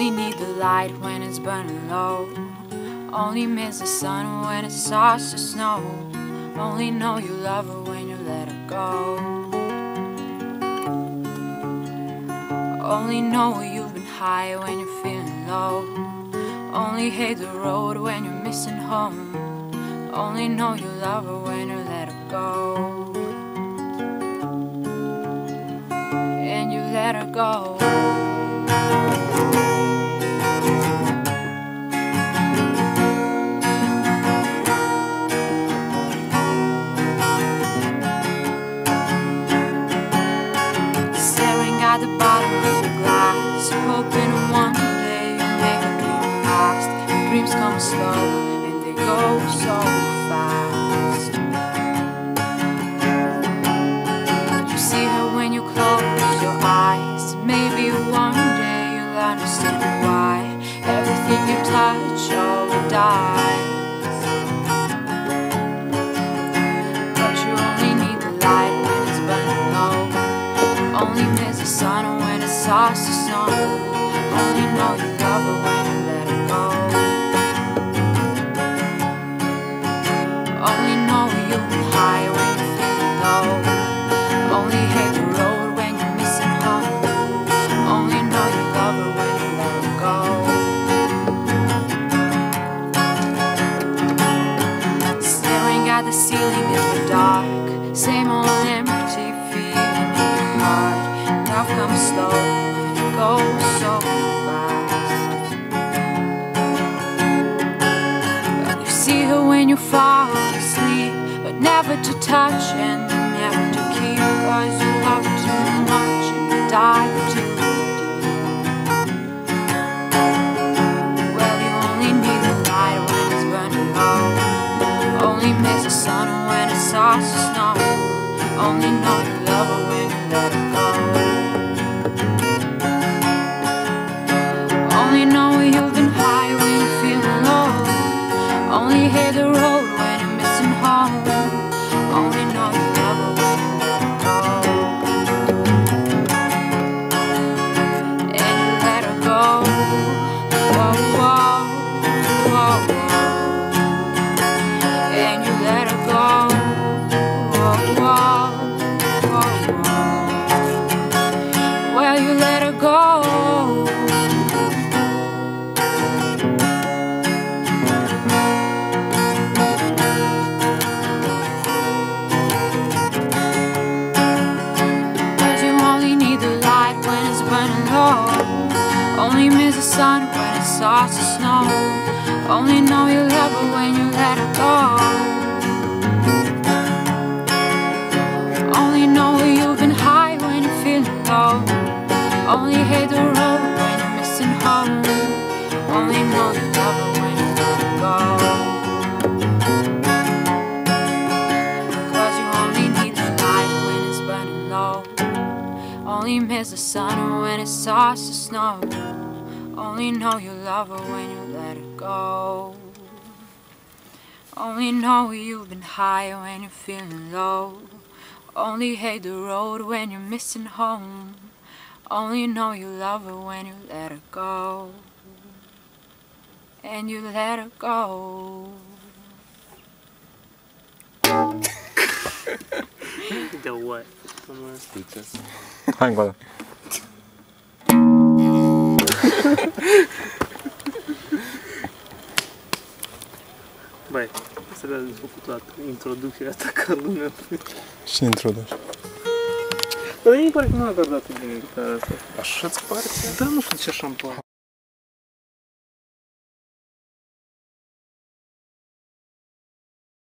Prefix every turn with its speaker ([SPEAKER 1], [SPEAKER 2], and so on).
[SPEAKER 1] only need the light when it's burning low. Only miss the sun when it starts to snow. Only know you love her when you let her go. Only know you've been high when you're feeling low. Only hate the road when you're missing home. Only know you love her when you let her go. And you let her go. Staring at the bottom of the glass, hoping one day you make a dream last. Dreams come slow and they go so fast. You see her when you close your eyes. Maybe one day you'll understand why everything you touch always dies. But you only need the light when it's burning low. Only miss the sun when it starts to snow. Only know you love her when you let her go. Only know you've been high when you're feeling low. Only hate the road when you're missing home. Only know you love her when you let her go. Staring at the ceiling in the dark, same old empty feeling in your heart. Love comes slow and it goes so fast. Well, you see her when you fall asleep, but never to touch and never to keep. Cause you love her too much and you dive too deep. Well, you only need the light when it's burning low. Only miss the sun when it starts to snow. Only know you love her when you let her go. Only know you've been high when you're feeling low. Only hate the road when you're missing home. Only know you love her when you let her go. And you let her go. Whoa, whoa, whoa, whoa. And you let her go. Whoa, whoa, whoa, whoa. Well, you let her go. Only miss the sun when it starts to snow. Only know you love her when you let her go. Only know you've been high when you're feeling low. Only hate the road when you're missing home. Only know you love her when you let her go. Cause you only need the light when it's burning low. Only miss the sun when it starts to snow. Only know you love her when you let her go. Only know you've been high when you're feeling low. Only hate the road when you're missing home. Only know you love her when you let her go. And you let her go.
[SPEAKER 2] The what?
[SPEAKER 3] Speeches. Hai încă o dată.
[SPEAKER 2] Băi, să le-am făcut toată introducerea ta ca lumea.
[SPEAKER 3] Și introduci.
[SPEAKER 2] Dar mie pare că nu a acordat bine gitara asta.
[SPEAKER 3] Așa-ți pare?
[SPEAKER 2] Da, nu știu de ce așa îmi pare.